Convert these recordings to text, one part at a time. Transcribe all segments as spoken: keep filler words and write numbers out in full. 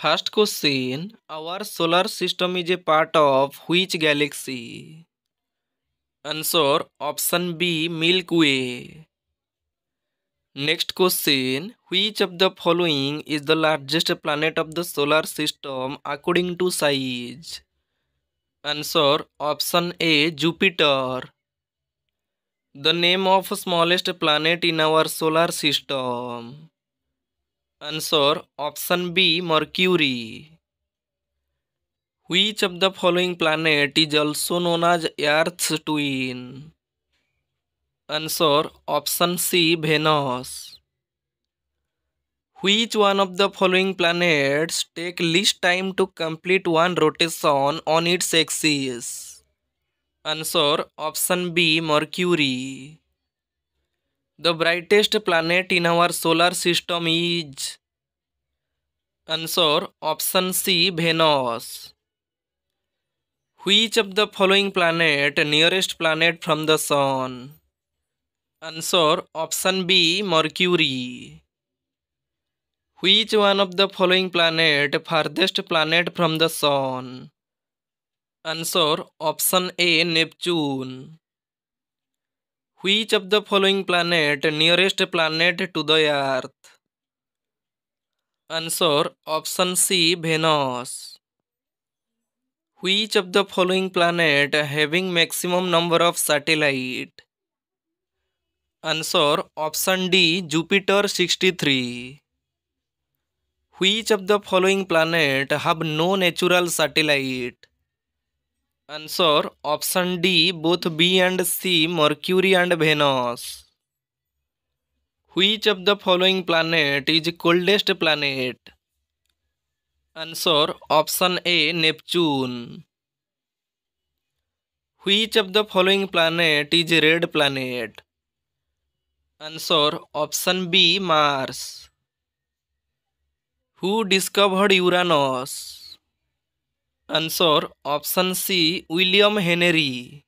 First question. Our solar system is a part of which galaxy? Answer option B Milky Way. Next question. Which of the following is the largest planet of the solar system according to size? Answer option A Jupiter. The name of smallest planet in our solar system. Answer option B Mercury. Which of the following planet is also known as Earth's twin? Answer option C Venus. Which one of the following planets take least time to complete one rotation on its axis? Answer option B Mercury. The brightest planet in our solar system is? Answer option C Venus. Which of the following planet nearest planet from the sun? Answer option B Mercury. Which one of the following planet farthest planet from the sun? Answer option A Neptune. Which of the following planet nearest planet to the earth? Answer option C Venus. Which of the following planet having maximum number of satellite? Answer option D Jupiter sixty-three. Which of the following planet have no natural satellite? Answer option D both B and C Mercury and Venus. Which of the following planet is coldest planet? Answer option A Neptune. Which of the following planet is red planet? Answer option B Mars. Who discovered Uranus? Answer option C William Henry.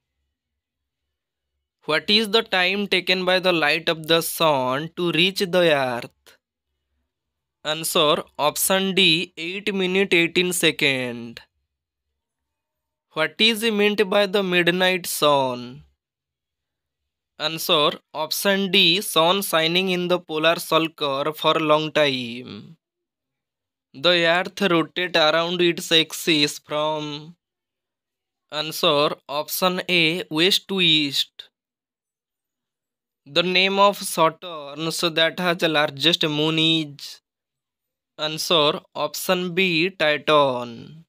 What is the time taken by the light of the sun to reach the earth? Answer option D eight minutes eighteen seconds. What is meant by the midnight sun? Answer option D sun shining in the polar circle for a long time. The earth rotates around its axis from? Answer option A west to east. The name of Saturn that has the largest moon is? Answer option B Titan.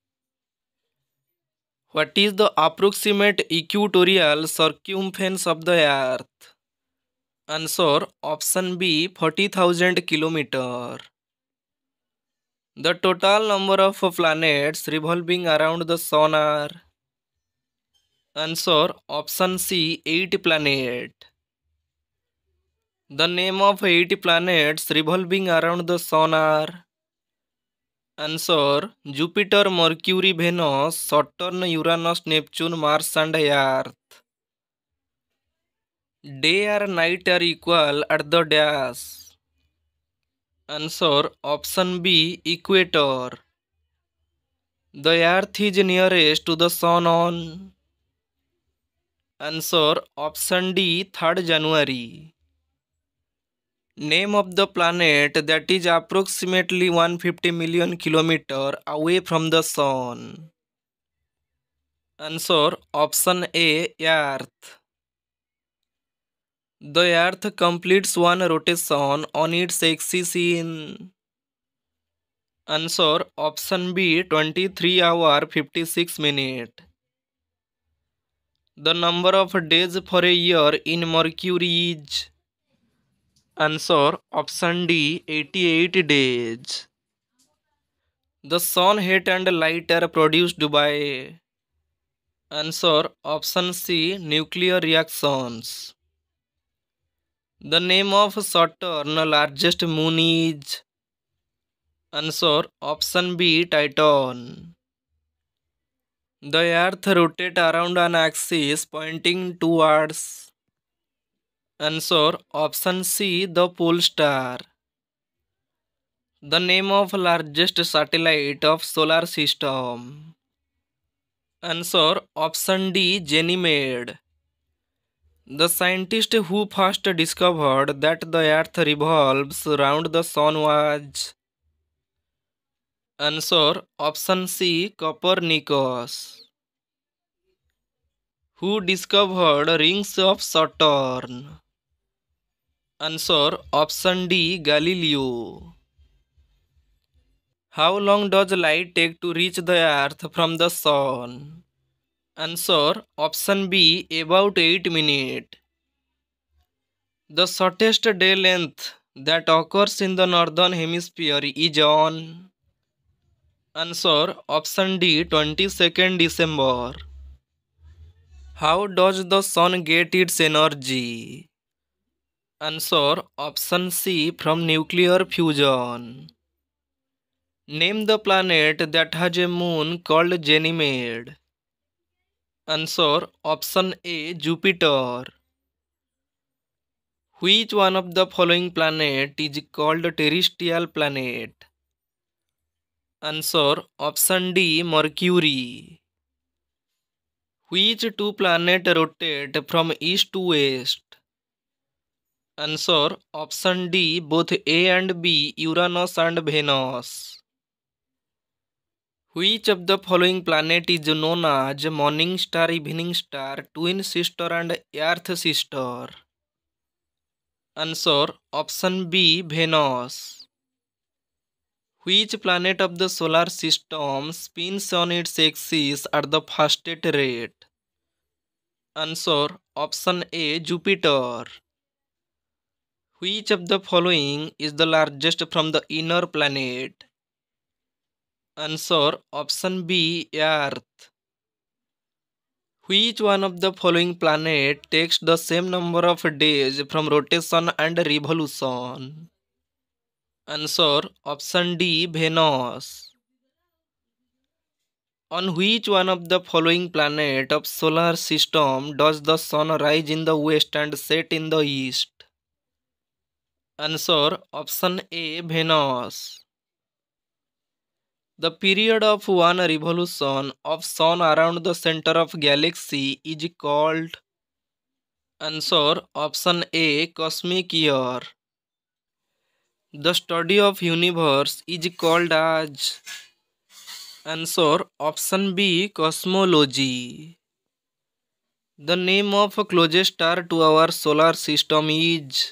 What is the approximate equatorial circumference of the earth? Answer option B forty thousand kilometers. The total number of planets revolving around the sun are? Answer option C eight planets. The name of eight planets revolving around the sun are? Answer Jupiter, Mercury, Venus, Saturn, Uranus, Neptune, Mars and Earth. Day or night are equal at the dash. Answer option B equator. The earth is nearest to the sun on? Answer option D third January. Name of the planet that is approximately one hundred fifty million kilometers away from the sun? Answer option A Earth. The earth completes one rotation on its axis in? Answer option B twenty-three hours fifty-six minutes. The number of days for a year in Mercury is? Answer option D eighty-eight days. The sun heat and light are produced by? Answer option C nuclear reactions. The name of Saturn largest moon is? Answer option B Titan. The earth rotates around an axis pointing towards? Answer option C the pole star. The name of largest satellite of solar system. Answer option D, Ganymede. The scientist who first discovered that the earth revolves around the sun was. Answer option C, Copernicus. Who discovered rings of Saturn? Answer option D, Galileo. How long does light take to reach the earth from the sun? Answer option B, about eight minutes. The shortest day length that occurs in the northern hemisphere is on. Answer option D, twenty-second December. How does the sun get its energy? Answer option C, from nuclear fusion. Name the planet that has a moon called Ganymede. Answer option A, Jupiter. Which one of the following planet is called terrestrial planet? Answer option D, Mercury. Which two planets rotate from east to west? Answer option D, both A and B, Uranus and Venus. Which of the following planet is known as morning star, evening star, twin sister and earth sister? Answer option B, Venus. Which planet of the solar system spins on its axis at the fastest rate? Answer option A, Jupiter. Which of the following is the largest from the inner planet? Answer option B, Earth. Which one of the following planet takes the same number of days from rotation and revolution? Answer option D, Venus. On which one of the following planet of solar system does the sun rise in the west and set in the east? Answer option A, Venus. The period of one revolution of sun around the center of galaxy is called. Answer option A, cosmic year. The study of universe is called as. Answer option B, cosmology. The name of closest star to our solar system is.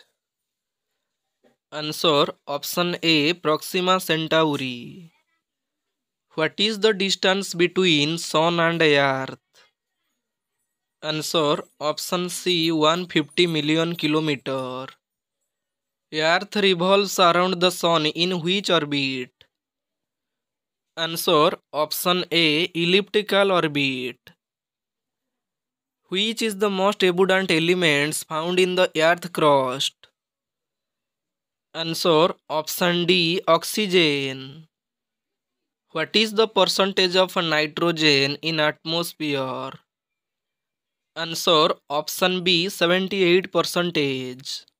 Answer option A, Proxima Centauri. What is the distance between sun and earth? Answer option C, one hundred fifty million kilometer. Earth revolves around the sun in which orbit? Answer option A, elliptical orbit. Which is the most abundant elements found in the earth crust? Answer option D, oxygen. What is the percentage of nitrogen in atmosphere? Answer option B, seventy-eight percent.